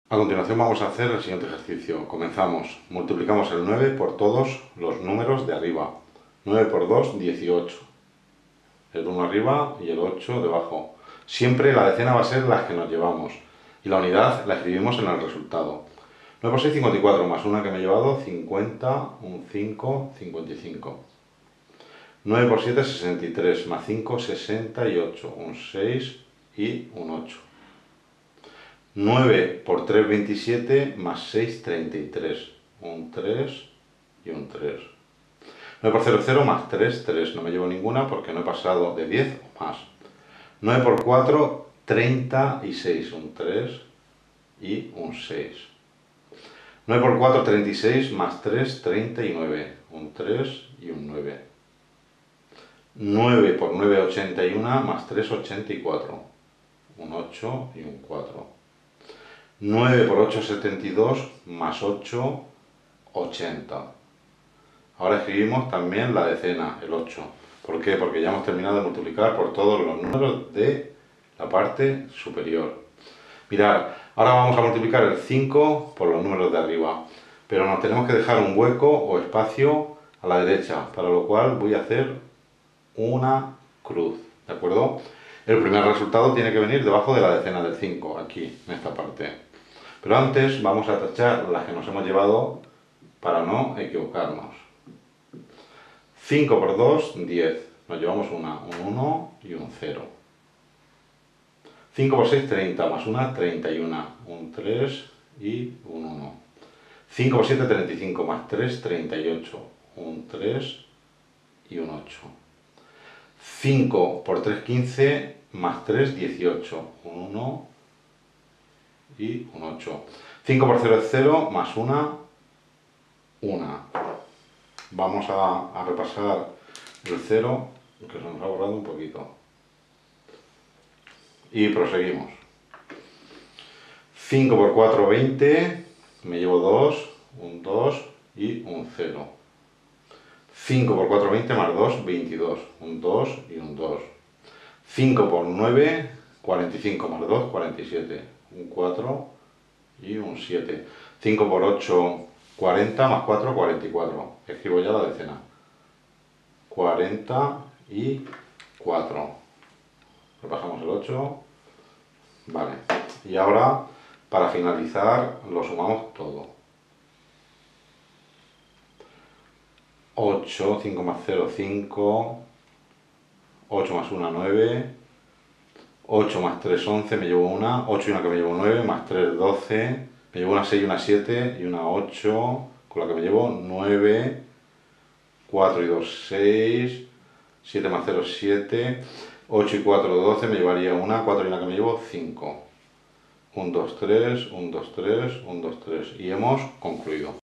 A continuación vamos a hacer el siguiente ejercicio. Comenzamos. Multiplicamos el 9 por todos los números de arriba. 9 por 2, 18. El 1 arriba y el 8 debajo. Siempre la decena va a ser la que nos llevamos. Y la unidad la escribimos en el resultado. 9 por 6, 54, más una que me he llevado, 50, un 5, 55. 9 por 7, 63, más 5, 68, un 6 y un 8. 9 por 3, 27, más 6, 33. Un 3 y un 3. 9 por 0, 0, más 3, 3. No me llevo ninguna porque no he pasado de 10 o más. 9 por 4, 36. Un 3 y un 6. 9 por 4, 36, más 3, 39. Un 3 y un 9. 9 por 9, 81, más 3, 84. Un 8 y un 4. 9 por 8, 72, más 8, 80. Ahora escribimos también la decena, el 8. ¿Por qué? Porque ya hemos terminado de multiplicar por todos los números de la parte superior. Mirad, ahora vamos a multiplicar el 5 por los números de arriba. Pero nos tenemos que dejar un hueco o espacio a la derecha, para lo cual voy a hacer una cruz, ¿de acuerdo? El primer resultado tiene que venir debajo de la decena del 5, aquí, en esta parte. Pero antes vamos a tachar las que nos hemos llevado para no equivocarnos. 5 por 2, 10. Nos llevamos un 1 y un 0. 5 por 6, 30, más una, 31. Un 3 y un 1. 5 por 7, 35, más 3, 38. Un 3 y un 8. 5 por 3, 15, más 3, 18. Un 1 y un 8. 5 por 0 es 0, más 1, 1. Vamos a repasar el 0, que se nos ha borrado un poquito. Y proseguimos. 5 por 4, 20. Me llevo 2, un 2 y un 0. 5 por 4, 20, más 2, 22. Un 2 y un 2. 5 por 9, 45, más 2, 47. Un 4 y un 7. 5 por 8, 40, más 4, 44. Escribo ya la decena. 44. Repasamos el 8. Vale. Y ahora, para finalizar, lo sumamos todo. 8, 5 más 0, 5. 8 más 1, 9. 8 más 3, 11, me llevo una. 8 y una que me llevo 9, más 3, 12. Me llevo una 6 y una 7 y una 8, con la que me llevo 9. 4 y 2, 6. 7 más 0, 7. 8 y 4, 12, me llevaría una. 4 y una que me llevo 5. 1, 2, 3, 1, 2, 3, 1, 2, 3. Y hemos concluido.